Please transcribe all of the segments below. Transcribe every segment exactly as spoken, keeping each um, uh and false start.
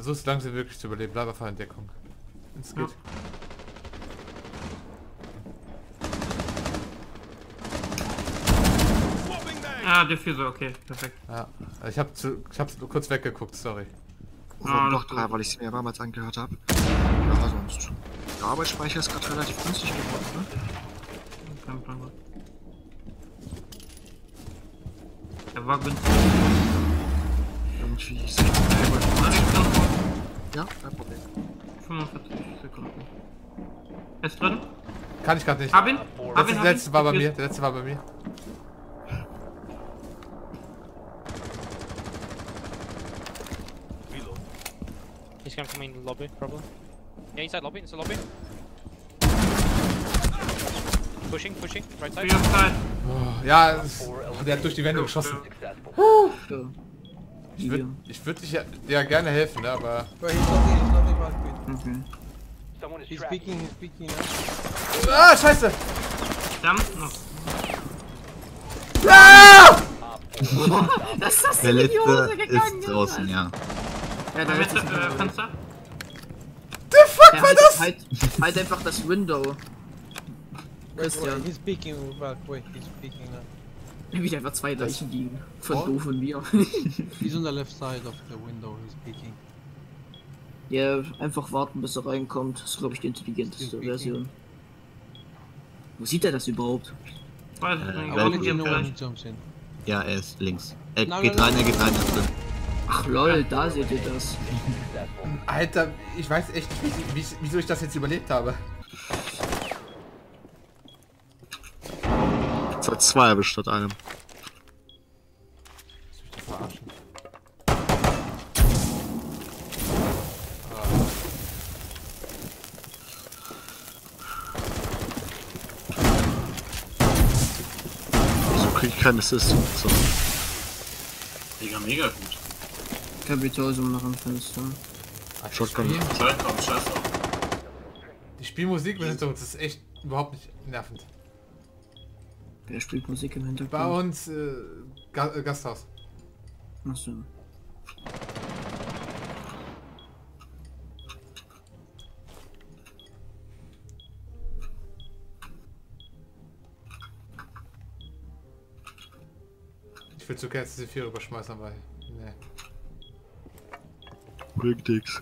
Versuch's langsam wirklich zu überleben. Bleib einfach in Deckung. Wenn's geht. Ja, Diffuser, okay, perfekt. Ja, ich hab zu, ich hab's nur kurz weggeguckt, sorry. Oh, ah, noch drei, weil ich es mir mehrmals angehört habe. Aber sonst. Der Arbeitsspeicher ist gerade relativ günstig geworden, ne? Kein Plan. Der war günstig. Irgendwie ist ja, kein Problem. fünfundvierzig Sekunden. Ist drin? Kann ich gerade nicht. Hab ihn? Hab ihn, Der hab letzte ihn. war bei mir, der letzte war bei mir. He's gonna come in the lobby, probably. Yeah, inside lobby, inside lobby. Pushing, pushing, right side. Oh, ja, es, der hat durch die Wände geschossen. Ich würde ich würd dich ja, ja gerne helfen, ne, aber... But he's not in, he's not in right Okay. He's speaking, he's speaking. Ah, scheiße! Verdammt noch. Ah! Das ist das Der in die letzte Hose gegangen, ist draußen, ja. Ja, der letzte äh, Fenster. The fuck ja, war halt, das? Halt, halt einfach das Window. Wait, Christian. wait, he's speaking back, wait, he's speaking now. Wieder einfach zwei Leichen liegen. Von Oh. du von mir. He's on the left side of the window, he's speaking. Ja, einfach warten bis er reinkommt. Das ist glaube ich die intelligenteste Version. Wo sieht er das überhaupt? Weiß ich Äh, nicht, weil- aber You hier know when he vielleicht. jumps in. Ja, er ist links. Er Nein, geht nein, rein, er geht rein, er ist drin. Ach lol, da seht ihr das. Alter, ich weiß echt nicht, wie, wie, wieso ich das jetzt überlebt habe. Jetzt hat zwei erwischt statt einem. Lass mich doch verarschen. Wieso krieg ich keinen Assist? So. Mega, mega gut. Kapitalsum noch am Fenster. Ach, Shotgun. Spiel- Zeit kommt, scheiß drauf. Die Spielmusik mit uns ist echt überhaupt nicht nervend. Wer spielt Musik im Bei Hintergrund? uns äh, Ga äh, Gasthaus. Achso. Ich will zu gerne C vier rüberschmeißen, aber ne. Bringt nix.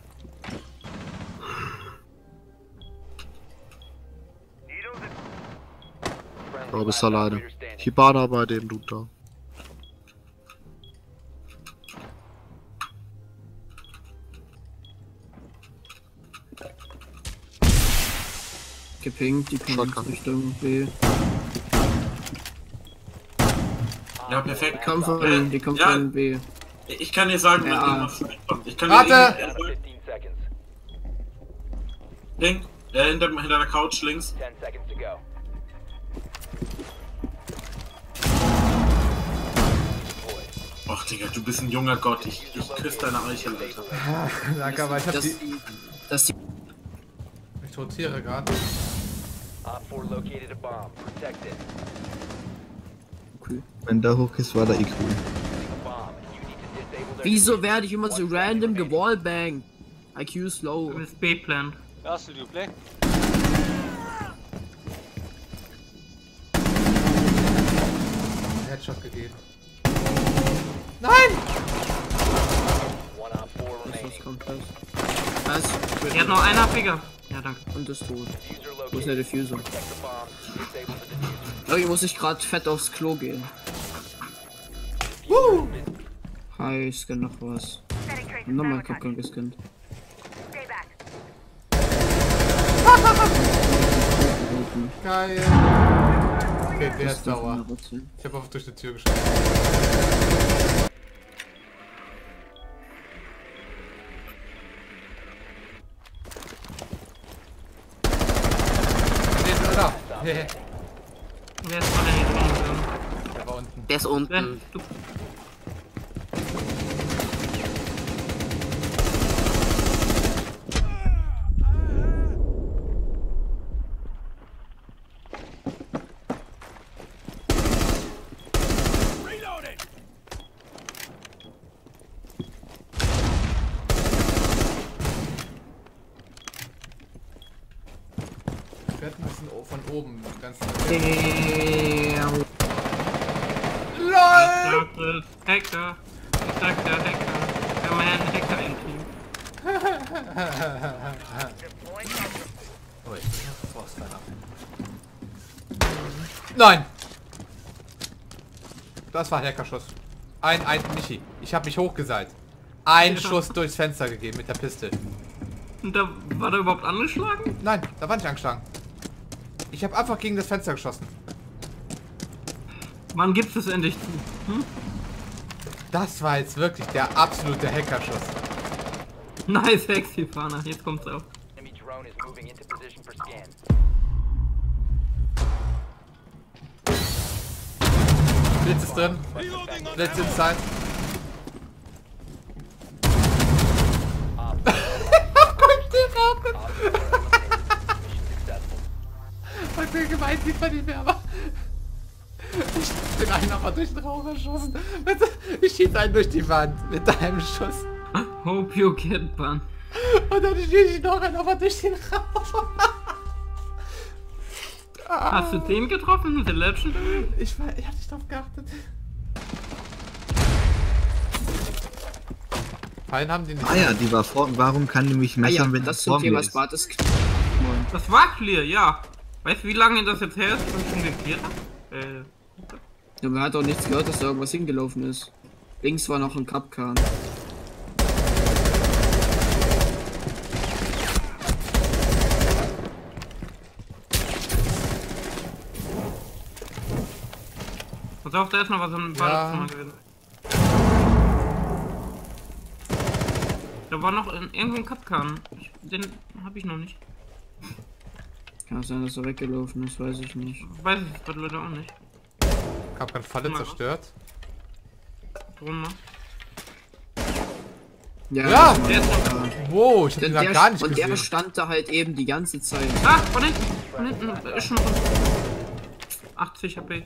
Du bist alleine. Hibana bei dem Dude da. Gepinkt, die kommt Shotgun. Richtung B. Ja, perfekt. Die kommt von, Äh, die kommt ja, von B. ich kann dir sagen, Ja. was irgendwas kommt. Ich kann dir Warte! irgendwas- Ding, äh, hinter, hinter der Couch links. Och, Digga, du bist ein junger Gott. Ich, ich küsse deine Eichel, Alter. Danke, aber ich hab Das, die... das die Ich rotiere gerade. okay. Wenn der hoch ist, war der I Q. Wieso werde ich immer so random gewallbanged? I Q slow. Du bist B-Plan. Russell, you play? Headshot gegeben. Nein! Das kommt das. Was? Er hat noch einen Abweger. Ja, danke. Und ist tot. Wo ist der Diffuser? Irgendwie muss ich gerade fett aufs Klo gehen. Woo! Hi, scan noch was. Nochmal Kopfgang gescannt. Geil! Okay, der ist sauer. Ich hab einfach durch die Tür geschossen. Nee, ist da. Hehe. Wer ist mal denn hier drin? Der war unten. Der ist Wer? unten. Du. werde ein bisschen o- von oben ganz. Damn. LOL! Hacker. Hacker. Ich sag der Hacker. Wir haben ja einen Hacker im Team. Oh, ich bin ja Forstfall. Nein! Das war Hackerschuss. Ein, ein, Michi. Ich habe mich hochgeseilt. Ein Schuss durchs Fenster gegeben mit der Piste. Und da war der überhaupt angeschlagen? Nein, da war nicht angeschlagen. Ich habe einfach gegen das Fenster geschossen. Wann gibt's das endlich zu? Hm? Das war jetzt wirklich der absolute Hackerschuss. Nice, Hexifana. Jetzt kommt's auch. Enemy drone is moving into position for scan. Blitz ist drin. Blitz inside. Guck dir Rauchen. Okay, gemeint sieht man nicht mehr, aber... Ich bin einen aber durch den Raum erschossen. Ich schieße einen durch die Wand mit einem Schuss. Hope you get bun. Und dann schieße ich noch einen aber durch den Raum. Hast du den getroffen? Den Legendary? Ich war, ich hab nicht drauf geachtet. Fallen haben die nicht. Ah ja, die war vor. Warum kann die mich Ah ja, messern, wenn das die zum vor mir Thema ist? Spartas. Das war clear, ja. Weißt du, wie lange das jetzt her ist, dass ich schon geklärt habe? Äh. Ja, man hat auch nichts gehört, dass da irgendwas hingelaufen ist. Links war noch ein Kapkan. Pass auf, da ist noch was im Badezimmer gewesen. Da war noch in, irgendwo ein Kapkan. Den habe ich noch nicht. Kann auch sein, dass er weggelaufen ist, weiß ich nicht. Weiß ich das Leute auch nicht. Ich hab keine Falle zerstört. Drunter. Ja, Ja! Der ist noch. Wow, ich hab Der, den der, gar nicht und der gesehen. stand da halt eben die ganze Zeit. Ah, von hinten. Von hinten. Da ist schon. achtzig H P.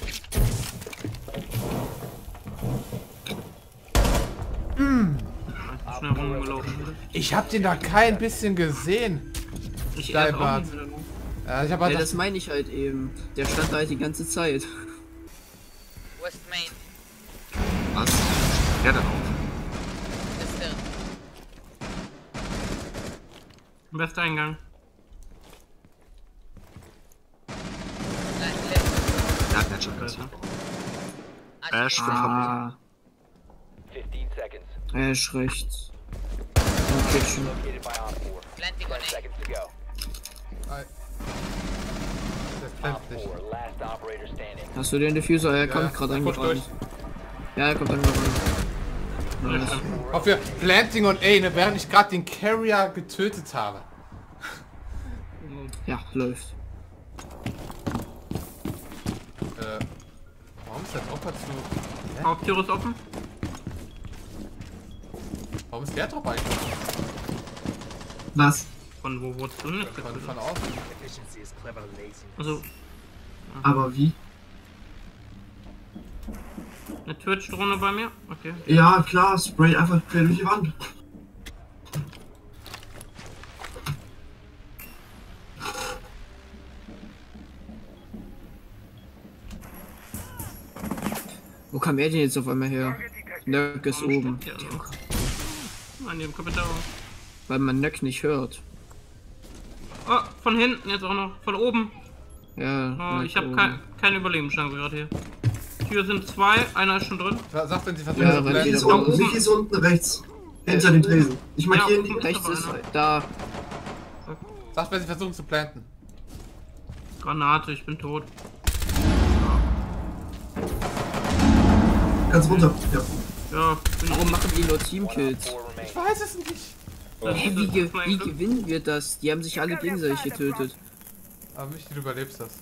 Mm. Schnell rumgelaufen. Ich hab den da kein bisschen gesehen. Ich erst auch Steibart. nicht wieder. Ja, ich hab halt Ja, das, das meine ich halt eben. Der stand da halt die ganze Zeit. West Main. Was? Wer denn auf? Ist der. Bester Eingang. Nein, left. Der hat nicht schon ganz. Ash für Familie. Ah, fifteen seconds. Ash rechts. Und Kitchen. Located by Op four. Planting ten on A. seconds to go. das Op brennt nicht. four, last operator standing. Hast du den Diffuser? Er Ja, kommt gerade guck angerannt. Ja, er kommt angerannt. Nice. Auf für Planting und A, ne, während ich gerade den Carrier getötet habe. Ja, läuft. Äh, warum ist der Dropper zu... Haupttür ist offen. Warum ist der Dropper eigentlich? Was? Von wo wurdest du denn jetzt Von, getötet? von außen. Also, Aber wie? eine Twitch-Drohne bei mir? Okay. Ja, klar, spray einfach quer durch die Wand. Wo kam er denn jetzt auf einmal her? Nöck ist oben. Ja, so. An dem Kommentar. Weil man Nöck nicht hört. Oh, von hinten jetzt auch noch. Von oben. Ja, Oh, Nöck ich habe oben. kein, keine Überlebenschance gerade hier. Tür sind zwei, einer ist schon drin. Sagt, wenn sie versuchen Ja, zu weil blenden. wieder ist da oben. Michi ist unten rechts. Hinter den Tresen. Ich Ja, markiere oben ihn. ist Rechts aber ist einer. da. Sagt, wenn sie versuchen zu planten. Granate, ich bin tot. Ganz runter. Ja. Ja, bin Warum machen die nur Op Teamkills? four remaining. Ich weiß es nicht. das Hä, ist- wie, das ge ist mein wie Glück. gewinnen wir das? Die haben sich alle gegenseitig getötet. Aber Michi, du überlebst das.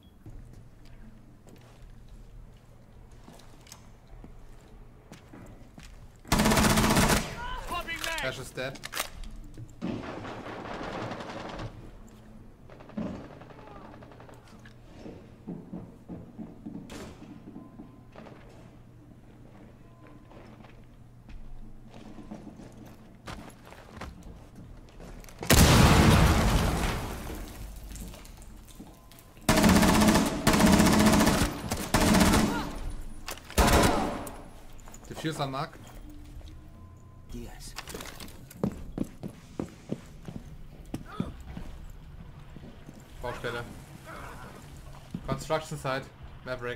Ash ist dead. Diffuse on Mark. Yes. Baustelle. Construction site. Maverick.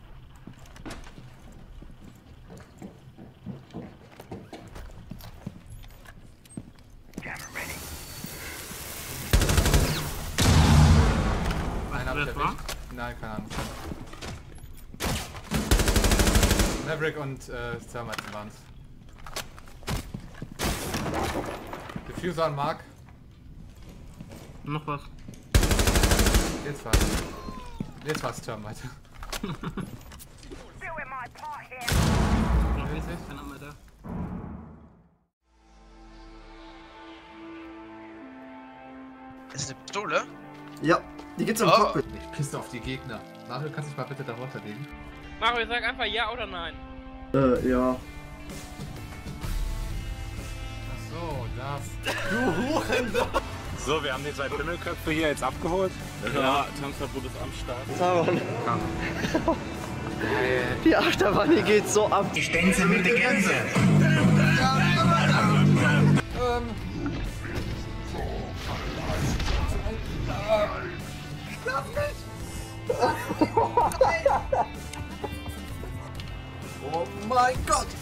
Einen hab ich das war? erwischt. Nein, keine Ahnung. Maverick und äh, Thermite waren's. Diffuser an Mark. Noch was. Jetzt war's. Jetzt war's Thermite. Noch jetzt ist keiner mehr da. Ist das eine Pistole? Ja, die gibt's im Oh. Cockpit. Ich pisse auf die Gegner. Mario, kannst du dich mal bitte darunter legen? Mario, sag einfach ja oder nein. Äh, ja. Ach so, das. Du Hurensohn! So, wir haben die zwei Pimmelköpfe hier jetzt abgeholt. Ja, Tanzverbot ist am Start. Die Achterbahn, die geht so ab. Die Stänze mit der Gänse. Ähm. Lass mich! Oh mein Gott!